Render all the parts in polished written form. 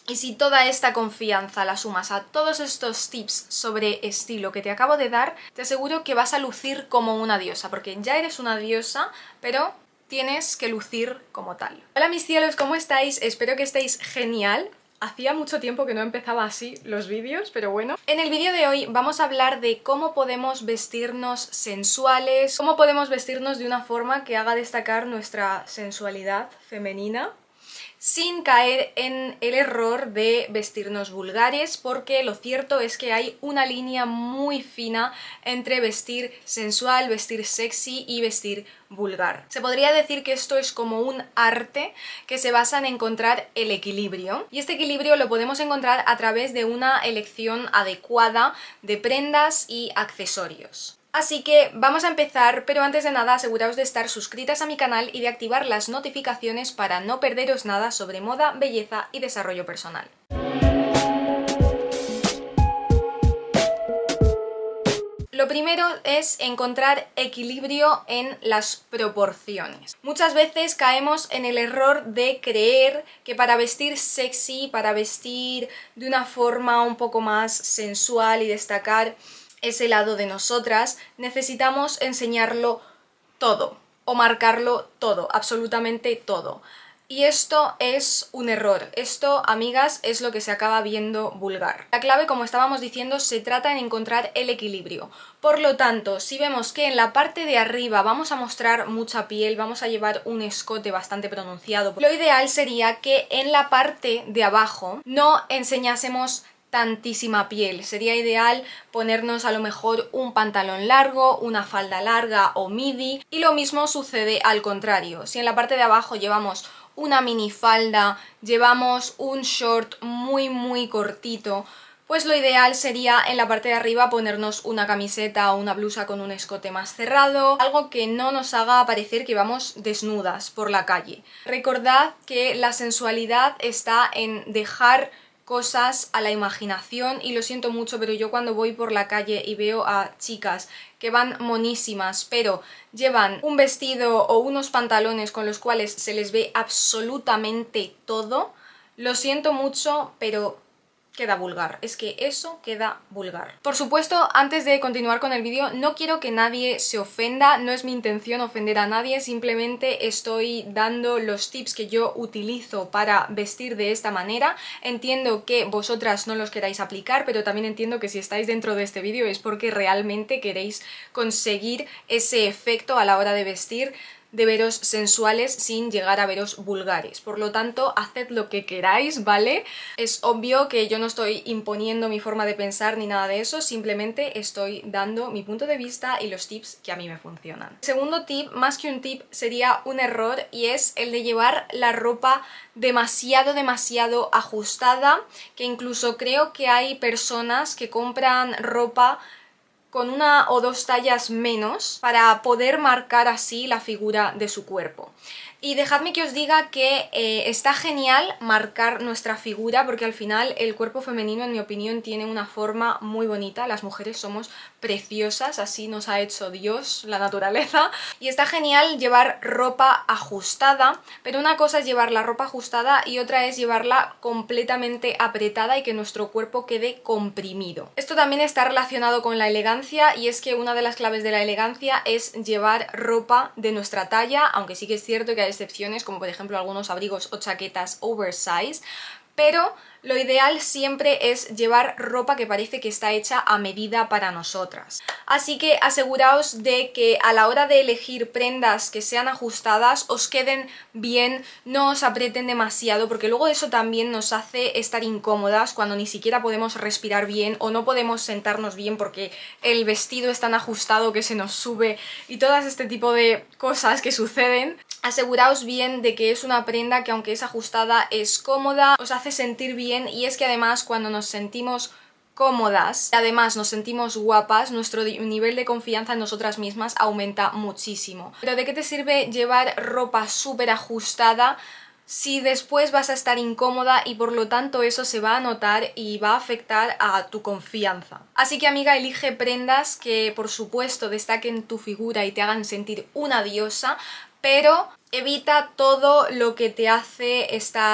Y si toda esta confianza la sumas a todos estos tips sobre estilo que te acabo de dar, te aseguro que vas a lucir como una diosa, porque ya eres una diosa, pero tienes que lucir como tal. Hola mis cielos, ¿cómo estáis? Espero que estéis genial. Hacía mucho tiempo que no empezaba así los vídeos, pero bueno. En el vídeo de hoy vamos a hablar de cómo podemos vestirnos sensuales, cómo podemos vestirnos de una forma que haga destacar nuestra sensualidad femenina, sin caer en el error de vestirnos vulgares, porque lo cierto es que hay una línea muy fina entre vestir sensual, vestir sexy y vestir vulgar. Se podría decir que esto es como un arte que se basa en encontrar el equilibrio, y este equilibrio lo podemos encontrar a través de una elección adecuada de prendas y accesorios. Así que vamos a empezar, pero antes de nada aseguraos de estar suscritas a mi canal y de activar las notificaciones para no perderos nada sobre moda, belleza y desarrollo personal. Lo primero es encontrar equilibrio en las proporciones. Muchas veces caemos en el error de creer que para vestir sexy, para vestir de una forma un poco más sensual y destacar ese lado de nosotras, necesitamos enseñarlo todo o marcarlo todo, absolutamente todo. Y esto es un error. Esto, amigas, es lo que se acaba viendo vulgar. La clave, como estábamos diciendo, se trata en encontrar el equilibrio. Por lo tanto, si vemos que en la parte de arriba vamos a mostrar mucha piel, vamos a llevar un escote bastante pronunciado, lo ideal sería que en la parte de abajo no enseñásemos tantísima piel. Sería ideal ponernos a lo mejor un pantalón largo, una falda larga o midi, y lo mismo sucede al contrario. Si en la parte de abajo llevamos una minifalda, llevamos un short muy cortito, pues lo ideal sería en la parte de arriba ponernos una camiseta o una blusa con un escote más cerrado, algo que no nos haga parecer que vamos desnudas por la calle. Recordad que la sensualidad está en dejar cosas a la imaginación, y lo siento mucho, pero yo cuando voy por la calle y veo a chicas que van monísimas pero llevan un vestido o unos pantalones con los cuales se les ve absolutamente todo, lo siento mucho, pero queda vulgar. Es que eso queda vulgar. Por supuesto, antes de continuar con el vídeo, no quiero que nadie se ofenda, no es mi intención ofender a nadie, simplemente estoy dando los tips que yo utilizo para vestir de esta manera. Entiendo que vosotras no los queráis aplicar, pero también entiendo que si estáis dentro de este vídeo es porque realmente queréis conseguir ese efecto a la hora de vestir, de veros sensuales sin llegar a veros vulgares. Por lo tanto, haced lo que queráis, ¿vale? Es obvio que yo no estoy imponiendo mi forma de pensar ni nada de eso, simplemente estoy dando mi punto de vista y los tips que a mí me funcionan. El segundo tip, más que un tip, sería un error, y es el de llevar la ropa demasiado ajustada, que incluso creo que hay personas que compran ropa con una o dos tallas menos para poder marcar así la figura de su cuerpo. Y dejadme que os diga que está genial marcar nuestra figura, porque al final el cuerpo femenino, en mi opinión, tiene una forma muy bonita. Las mujeres somos preciosas, así nos ha hecho Dios, la naturaleza. Y está genial llevar ropa ajustada, pero una cosa es llevar la ropa ajustada y otra es llevarla completamente apretada y que nuestro cuerpo quede comprimido. Esto también está relacionado con la elegancia, y es que una de las claves de la elegancia es llevar ropa de nuestra talla, aunque sí que es cierto que hay excepciones, como por ejemplo algunos abrigos o chaquetas oversize, pero lo ideal siempre es llevar ropa que parece que está hecha a medida para nosotras. Así que aseguraos de que a la hora de elegir prendas que sean ajustadas os queden bien, no os aprieten demasiado, porque luego eso también nos hace estar incómodas cuando ni siquiera podemos respirar bien o no podemos sentarnos bien porque el vestido es tan ajustado que se nos sube, y todas este tipo de cosas que suceden. Aseguraos bien de que es una prenda que, aunque es ajustada, es cómoda, os hace sentir bien, y es que además cuando nos sentimos cómodas, además nos sentimos guapas, nuestro nivel de confianza en nosotras mismas aumenta muchísimo. Pero ¿de qué te sirve llevar ropa súper ajustada si después vas a estar incómoda y por lo tanto eso se va a notar y va a afectar a tu confianza? Así que, amiga, elige prendas que por supuesto destaquen tu figura y te hagan sentir una diosa, pero evita todo lo que te hace estar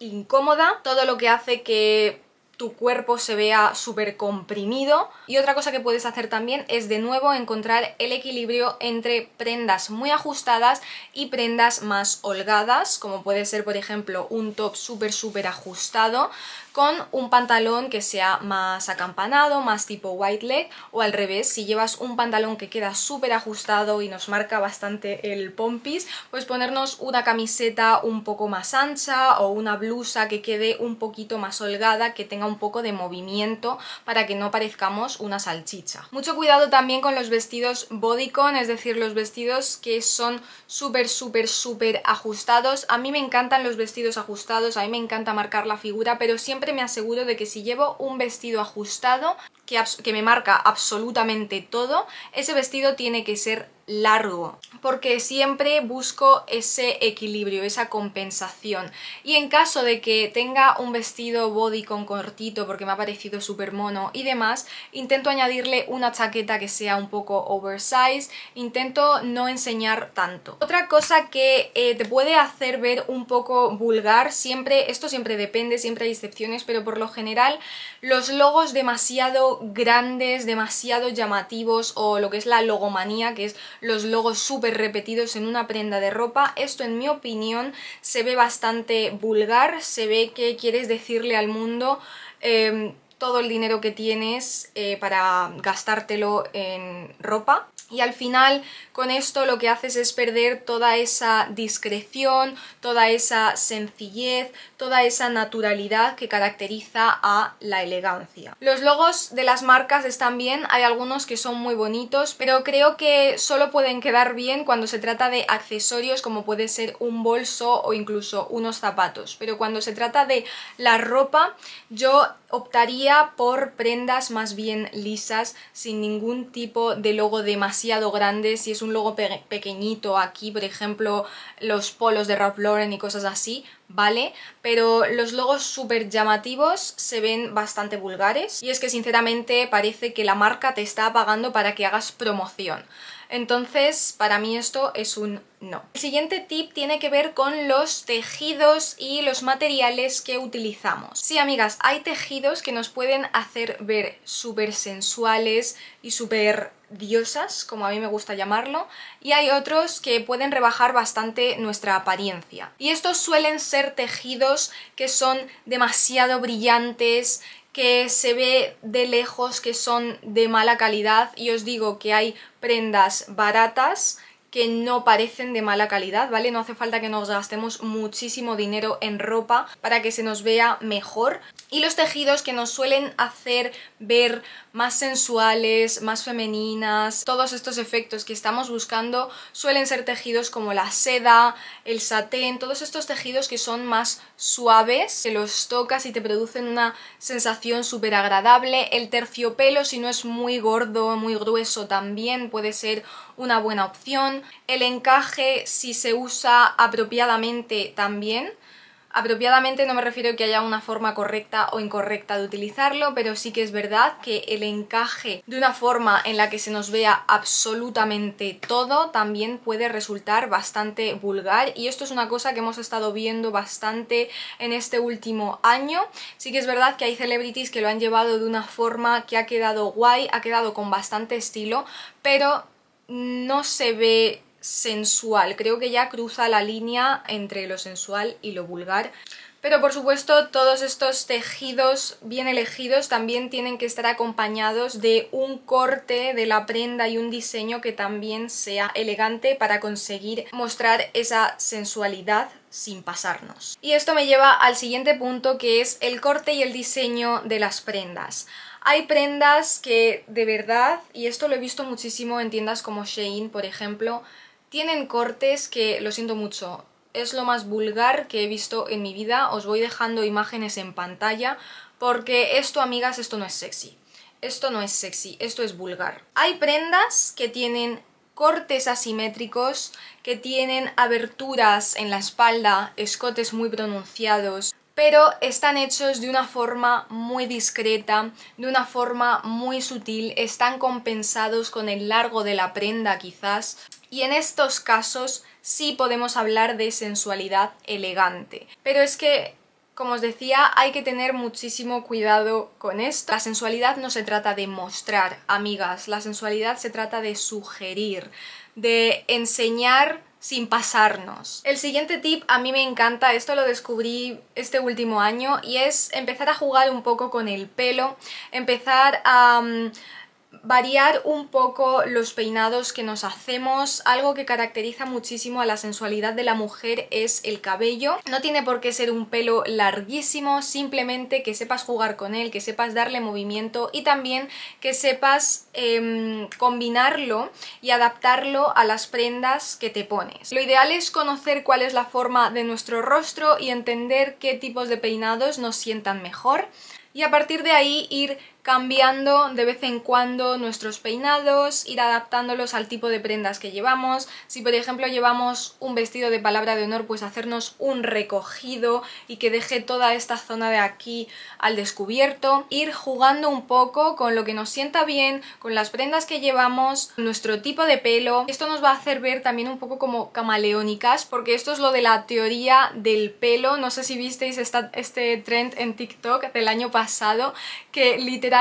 incómoda, todo lo que hace que tu cuerpo se vea súper comprimido. Y otra cosa que puedes hacer también es de nuevo encontrar el equilibrio entre prendas muy ajustadas y prendas más holgadas, como puede ser por ejemplo un top súper ajustado con un pantalón que sea más acampanado, más tipo wide leg, o al revés, si llevas un pantalón que queda súper ajustado y nos marca bastante el pompis, pues ponernos una camiseta un poco más ancha o una blusa que quede un poquito más holgada, que tenga un poco de movimiento para que no parezcamos una salchicha. Mucho cuidado también con los vestidos bodycon, es decir, los vestidos que son súper ajustados. A mí me encantan los vestidos ajustados, a mí me encanta marcar la figura, pero siempre me aseguro de que si llevo un vestido ajustado que me marca absolutamente todo, ese vestido tiene que ser largo, porque siempre busco ese equilibrio, esa compensación. Y en caso de que tenga un vestido bodycon cortito porque me ha parecido súper mono y demás, intento añadirle una chaqueta que sea un poco oversize, intento no enseñar tanto. Otra cosa que te puede hacer ver un poco vulgar, esto siempre depende, siempre hay excepciones, pero por lo general los logos demasiado grandes, demasiado llamativos, o lo que es la logomanía, que es los logos súper repetidos en una prenda de ropa, esto en mi opinión se ve bastante vulgar, se ve que quieres decirle al mundo todo el dinero que tienes para gastártelo en ropa. Y al final con esto lo que haces es perder toda esa discreción, toda esa sencillez, toda esa naturalidad que caracteriza a la elegancia. Los logos de las marcas están bien, hay algunos que son muy bonitos, pero creo que solo pueden quedar bien cuando se trata de accesorios como puede ser un bolso o incluso unos zapatos. Pero cuando se trata de la ropa, yo optaría por prendas más bien lisas, sin ningún tipo de logo demasiado grande. Si es un logo pequeñito aquí, por ejemplo los polos de Ralph Lauren y cosas así, vale, pero los logos súper llamativos se ven bastante vulgares y es que sinceramente parece que la marca te está pagando para que hagas promoción. Entonces, para mí esto es un no. El siguiente tip tiene que ver con los tejidos y los materiales que utilizamos. Sí, amigas, hay tejidos que nos pueden hacer ver súper sensuales y súper diosas, como a mí me gusta llamarlo, y hay otros que pueden rebajar bastante nuestra apariencia. Y estos suelen ser tejidos que son demasiado brillantes, que se ve de lejos que son de mala calidad, y os digo que hay prendas baratas que no parecen de mala calidad, ¿vale? No hace falta que nos gastemos muchísimo dinero en ropa para que se nos vea mejor. Y los tejidos que nos suelen hacer ver más sensuales, más femeninas, todos estos efectos que estamos buscando suelen ser tejidos como la seda, el satén, todos estos tejidos que son más suaves, que los tocas y te producen una sensación súper agradable. El terciopelo, si no es muy gordo, muy grueso, también puede ser una buena opción. El encaje, si se usa apropiadamente, también. Apropiadamente no me refiero a que haya una forma correcta o incorrecta de utilizarlo, pero sí que es verdad que el encaje de una forma en la que se nos vea absolutamente todo también puede resultar bastante vulgar, y esto es una cosa que hemos estado viendo bastante en este último año. Sí que es verdad que hay celebrities que lo han llevado de una forma que ha quedado guay, ha quedado con bastante estilo, pero no se ve sensual, creo que ya cruza la línea entre lo sensual y lo vulgar. Pero por supuesto todos estos tejidos bien elegidos también tienen que estar acompañados de un corte de la prenda y un diseño que también sea elegante para conseguir mostrar esa sensualidad sin pasarnos. Y esto me lleva al siguiente punto, que es el corte y el diseño de las prendas. Hay prendas que de verdad, y esto lo he visto muchísimo en tiendas como Shein, por ejemplo, tienen cortes que, lo siento mucho, es lo más vulgar que he visto en mi vida. Os voy dejando imágenes en pantalla porque esto, amigas, esto no es sexy. Esto no es sexy, esto es vulgar. Hay prendas que tienen cortes asimétricos, que tienen aberturas en la espalda, escotes muy pronunciados, pero están hechos de una forma muy discreta, de una forma muy sutil, están compensados con el largo de la prenda quizás, y en estos casos sí podemos hablar de sensualidad elegante. Pero es que Como os decía, hay que tener muchísimo cuidado con esto. La sensualidad no se trata de mostrar, amigas, la sensualidad se trata de sugerir, de enseñar sin pasarnos. El siguiente tip a mí me encanta, esto lo descubrí este último año, y es empezar a jugar un poco con el pelo, empezar a variar un poco los peinados que nos hacemos. Algo que caracteriza muchísimo a la sensualidad de la mujer es el cabello. No tiene por qué ser un pelo larguísimo, simplemente que sepas jugar con él, que sepas darle movimiento y también que sepas combinarlo y adaptarlo a las prendas que te pones. Lo ideal es conocer cuál es la forma de nuestro rostro y entender qué tipos de peinados nos sientan mejor, y a partir de ahí ir cambiando de vez en cuando nuestros peinados, ir adaptándolos al tipo de prendas que llevamos. Si por ejemplo llevamos un vestido de palabra de honor, pues hacernos un recogido y que deje toda esta zona de aquí al descubierto. Ir jugando un poco con lo que nos sienta bien, con las prendas que llevamos, nuestro tipo de pelo. Esto nos va a hacer ver también un poco como camaleónicas, porque esto es lo de la teoría del pelo. No sé si visteis este trend en TikTok del año pasado, que literalmente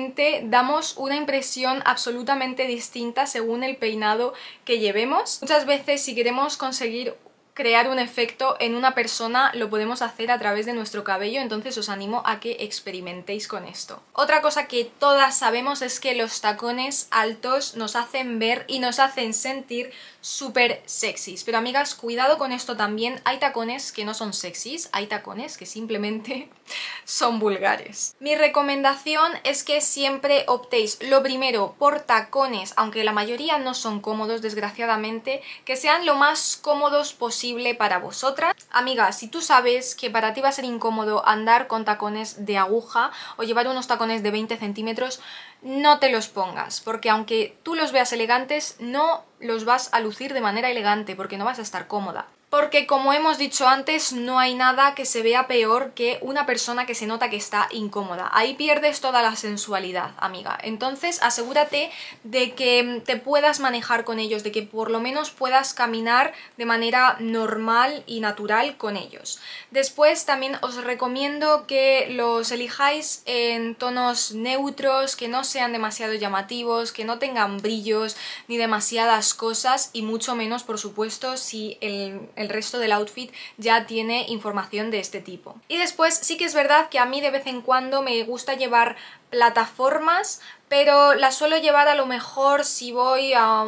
damos una impresión absolutamente distinta según el peinado que llevemos. Muchas veces, si queremos conseguir crear un efecto en una persona, lo podemos hacer a través de nuestro cabello, entonces os animo a que experimentéis con esto. Otra cosa que todas sabemos es que los tacones altos nos hacen ver y nos hacen sentir súper sexys, pero amigas, cuidado con esto también. Hay tacones que no son sexys, hay tacones que simplemente son vulgares. Mi recomendación es que siempre optéis, lo primero, por tacones, aunque la mayoría no son cómodos, desgraciadamente, que sean lo más cómodos posible para vosotras. Amiga, si tú sabes que para ti va a ser incómodo andar con tacones de aguja o llevar unos tacones de 20 centímetros, no te los pongas, porque aunque tú los veas elegantes, no los vas a lucir de manera elegante, porque no vas a estar cómoda. Porque, como hemos dicho antes, no hay nada que se vea peor que una persona que se nota que está incómoda. Ahí pierdes toda la sensualidad, amiga. Entonces asegúrate de que te puedas manejar con ellos, de que por lo menos puedas caminar de manera normal y natural con ellos. Después también os recomiendo que los elijáis en tonos neutros, que no sean demasiado llamativos, que no tengan brillos ni demasiadas cosas, y mucho menos, por supuesto, si el resto del outfit ya tiene información de este tipo. Y después sí que es verdad que a mí de vez en cuando me gusta llevar plataformas, pero las suelo llevar a lo mejor si voy a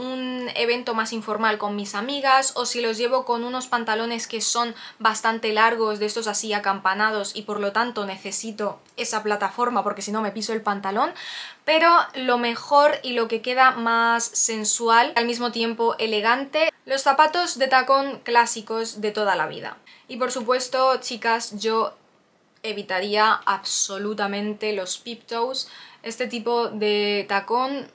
un evento más informal con mis amigas, o si los llevo con unos pantalones que son bastante largos, de estos así acampanados, y por lo tanto necesito esa plataforma porque si no me piso el pantalón. Pero lo mejor y lo que queda más sensual, al mismo tiempo elegante, los zapatos de tacón clásicos de toda la vida. Y por supuesto, chicas, yo evitaría absolutamente los peep toes. Este tipo de tacón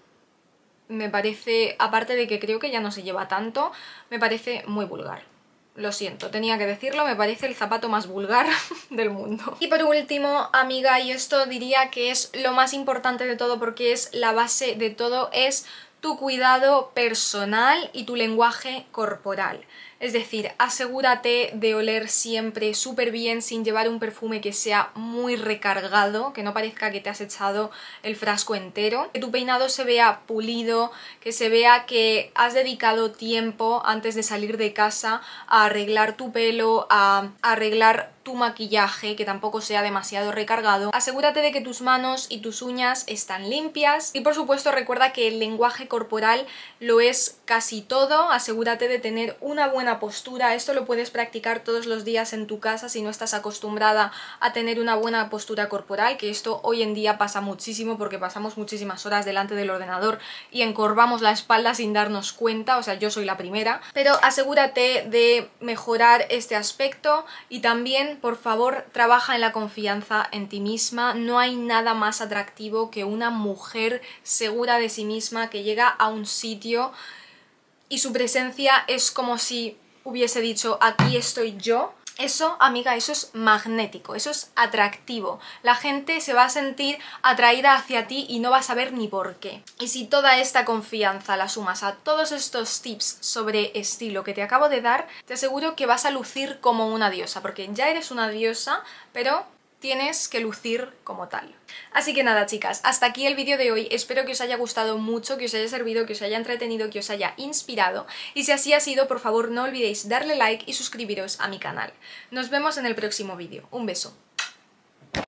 me parece, aparte de que creo que ya no se lleva tanto, me parece muy vulgar. Lo siento, tenía que decirlo, me parece el zapato más vulgar del mundo. Y por último, amiga, y esto diría que es lo más importante de todo porque es la base de todo, es tu cuidado personal y tu lenguaje corporal. Es decir, asegúrate de oler siempre súper bien sin llevar un perfume que sea muy recargado, que no parezca que te has echado el frasco entero. Que tu peinado se vea pulido, que se vea que has dedicado tiempo antes de salir de casa a arreglar tu pelo, a arreglar tu maquillaje, que tampoco sea demasiado recargado. Asegúrate de que tus manos y tus uñas están limpias y por supuesto recuerda que el lenguaje corporal lo es casi todo. Asegúrate de tener una buena postura. Esto lo puedes practicar todos los días en tu casa si no estás acostumbrada a tener una buena postura corporal, que esto hoy en día pasa muchísimo porque pasamos muchísimas horas delante del ordenador y encorvamos la espalda sin darnos cuenta, o sea, yo soy la primera. Pero asegúrate de mejorar este aspecto y también, por favor, trabaja en la confianza en ti misma. No hay nada más atractivo que una mujer segura de sí misma que llega a un sitio y su presencia es como si hubiese dicho aquí estoy yo. Eso, amiga, eso es magnético, eso es atractivo. La gente se va a sentir atraída hacia ti y no va a saber ni por qué. Y si toda esta confianza la sumas a todos estos tips sobre estilo que te acabo de dar, te aseguro que vas a lucir como una diosa, porque ya eres una diosa, pero tienes que lucir como tal. Así que nada, chicas, hasta aquí el vídeo de hoy. Espero que os haya gustado mucho, que os haya servido, que os haya entretenido, que os haya inspirado. Y si así ha sido, por favor no olvidéis darle like y suscribiros a mi canal. Nos vemos en el próximo vídeo. Un beso.